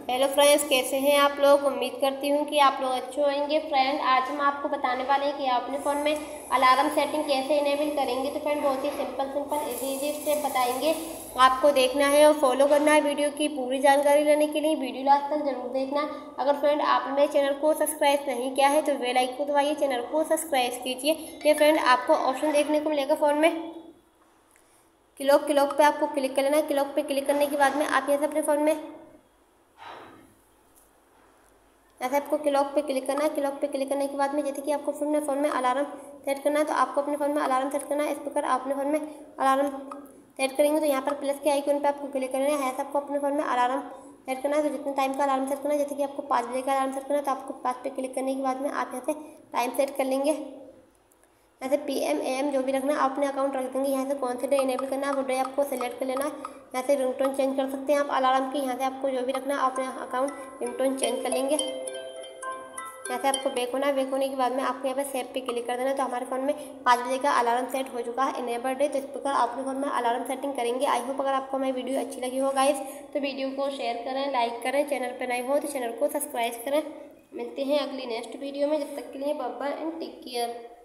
Hello friends, कैसे हैं आप लोग। उम्मीद करती हूँ कि आप लोग अच्छे होंगे। फ्रेंड, आज हम आपको बताने वाले हैं कि आप अपने फ़ोन में अलार्म सेटिंग कैसे इनेबल करेंगे। तो फ्रेंड, बहुत ही सिंपल इजी स्टेप बताएंगे, आपको देखना है और फॉलो करना है। वीडियो की पूरी जानकारी लेने के लिए वीडियो लास्ट तक जरूर देखना। अगर फ्रेंड आपने मेरे चैनल को सब्सक्राइब नहीं किया है तो बेल आइकन को दबाइए, चैनल को सब्सक्राइब कीजिए। ये फ्रेंड आपको ऑप्शन देखने को मिलेगा फ़ोन में क्लॉक पे आपको क्लिक कर लेना है। क्लॉक पे क्लिक करने के बाद में आप यहाँ से अपने फ़ोन में ऐसे आपको क्लॉक पे क्लिक करना है। क्लॉक पे क्लिक करने के बाद में जैसे कि आपको अपने फ़ोन में अलार्म सेट करना है, तो आपको अपने फ़ोन में अलार्म सेट करना है। इस प्रकार आप अपने फ़ोन में अलार्म सेट करेंगे तो यहाँ पर प्लस के आइकन पे आपको क्लिक करना है। ऐसे आपको अपने फ़ोन में अलार्म सेट करना है। तो जितने टाइम का अलार्म सेट करना है, जैसे कि आपको 5 बजे का अलार्म सेट करना है, तो आपको 5 पे क्लिक करने के बाद में आप यहाँ से टाइम सेट कर लेंगे। ऐसे PM AM जो भी रखना है आप अपने अकाउंट रख देंगे। यहाँ से कौन से डे इनेबल करना है वो डे आपको सेलेक्ट कर लेना है। यहाँ से रिंगटोन चेंज कर सकते हैं आप अलार्म की। यहाँ से आपको जो भी रखना है अपने अकाउंट रिंगटोन चेंज कर लेंगे। यहाँ से आपको बैक होना है। बैक होने के बाद में आपको यहाँ पे सेव पे क्लिक कर देना है। तो हमारे फ़ोन में 5 बजे का अलार्म सेट हो चुका है इनेबल्ड है। तो इस प्रकार आप अपने फ़ोन में अलार्म सेटिंग करेंगे। आई होप अगर आपको हमारी वीडियो अच्छी लगी हो गाइस तो वीडियो को शेयर करें, लाइक करें। चैनल पर नए हो तो चैनल को सब्सक्राइब करें। मिलते हैं अगली नेक्स्ट वीडियो में। जब तक के लिए bye bye and take care.